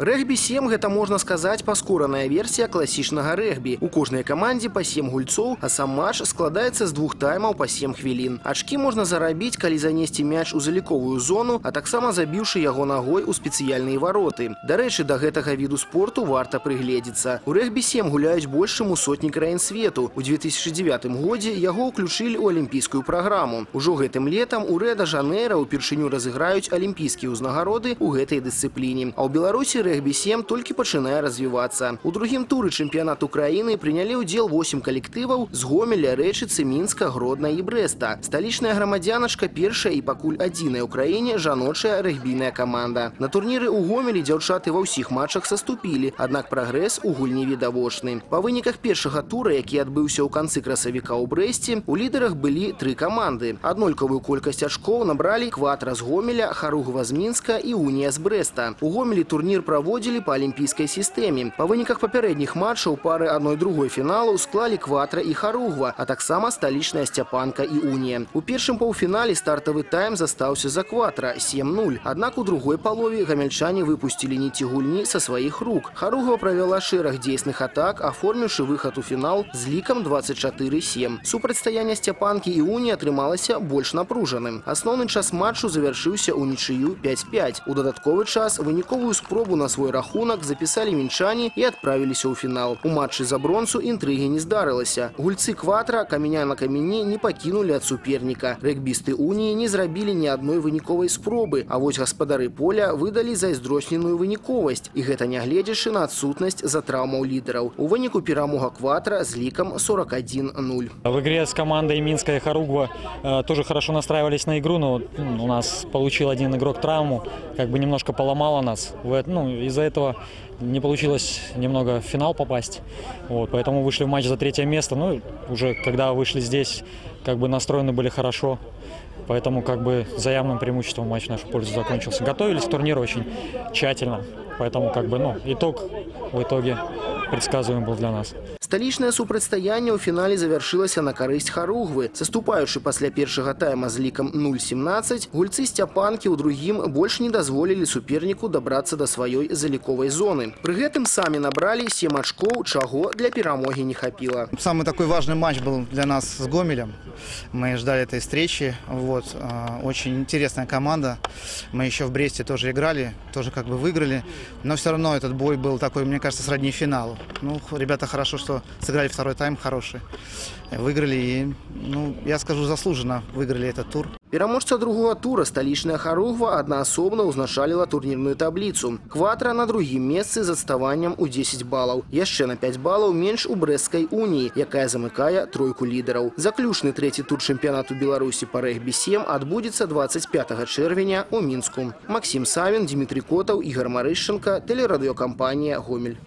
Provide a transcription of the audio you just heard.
Рэгбі-7 – гэта, можна сказаць, паскораная версія класічнага рэгбі. У кожнай камандзе па 7 гульцоў, а сам матч складаецца з 2 таймаў па 7 хвілін. Ачкі можна зарабіць, калі занесці мяч у заліковую зону, а таксама забіўшы яго нагой у спецыяльныя вароты. Дарэчы, да гэтага віду спорту варта прыгледзецца. У рэгбі-7 гуляюць больш чым у сотні краін свету. У 2009 годзе яго ўключылі ў алімпійскую праграму. Ужо гэтым летам у Рыа-де-Жанейра ўпершыню разыграюць алімпійскія ўзнагароды ў гэтай дысцыпліне. А ў Беларусі рэгбі-7 толькі пачынае развівацца. У другім туры чэмпіянату краіны прынялі ўдзел 8 калектываў з Гомеля, Рэчыцы, Мінска, Гродна і Брэста. Сталічная грамадзяначка першая і пакуль адзіная ў краіне жаночая рэгбійная каманда. На турніры ў Гомелі дзяўчаты ва ўсіх матчах саступілі, аднак прагрэс у гульні відавочны. Па выніках першага тура, які адбыўся ў канцы красавіка ў Брэсце, у лідарах былі 3 каманды. Аднолькавую колькасць ачкоў набралі Кватра з Гомеля, Харугва з Мінска і Унія з Брэста. У Гомелі турнір праводзілі па алімпійскай сістэме. Па выніках папярэдніх матчаў пары 1-2 фіналу склалі Кватра і Харугва, а таксама сталічная Сцяпанка і Унія. У першым паўфінале стартавы тайм застаўся за Кватра 7-0. Аднак у другой палове гамельчане выпусцілі ніці гульні са сваіх рук. Харугва правяла шэраг дзейсных атак, аформіўшы выхад у фінал з лікам 24-7. Супрацьстаянне Сцяпанкі і Уніі атрымалася больш напружаным. Асноўны час матчу завяршыўся ўнічыю 5-5. У дадатковы час выніковую спробу на свой рахунак запісалі мінчане і адправіліся ў фінал. У матчы за бронзу інтрыгі не здарылася. Гульцы Кватра каменя на камені не пакінулі ад суперніка. Рэгбісты Уніі не зрабілі ні адной выніковай спробы, а вось гаспадары поля выдалі зайздросненую выніковасць. І гэта нягледзячы на адсутнасць за траўмаў лідараў. У выніку перамога Кватра з лікам 41-0. В игре с командой Минска и Харугва тоже хорошо настраивались на игру, но у нас получил один игрок травму, как бы немножко поломало нас. Из-за этого не получилось немного в финал попасть, поэтому вышли в матч за 3-е место. Уже когда вышли здесь, как бы настроены были хорошо, поэтому как бы за явным преимуществом матч в нашу пользу закончился. Готовились к турниру очень тщательно, поэтому как бы итог в итоге предсказуем был для нас. Сталічнае супрацьстаянне ў фінале завяршылася на карысць Харугвы. Саступаючы пасля першага тайма з лікам 0-17, гульцы Сцяпанкі ў другім больш не дазволілі суперніку дабрацца да сваёй заліковай зоны. Пры гэтым самі набралі 7 ачкоў, чаго для перамогі не хапіла. Самый такой важный матч был для нас с Гомелем. Мы ждали этой встречи. Очень интересная команда. Мы еще в Бресте тоже играли, тоже как бы выиграли. Но все равно этот бой был такой, мне кажется, сродни финалу. Ребята хорошо, что сыграли второй тайм хороший. Выиграли и, я скажу, заслуженно выиграли этот тур. Пераможца другого тура сталічная Харугва аднаасобна ўзначаліла турнірную табліцу. Кватра на другім месцы з адставаннем у 10 балаў. Яшчэ на 5 балаў менш у Брэсцкай Уніі, якая замыкае тройку лідараў. Заключны трэці тур чэмпіянату Беларусі па рэгбі-7 адбудзецца 25 чэрвеня ў Мінску. Максім Савін, Дмітрий Котаў, Ігор Марышченко, тэлерадыёкампанія «Гомель».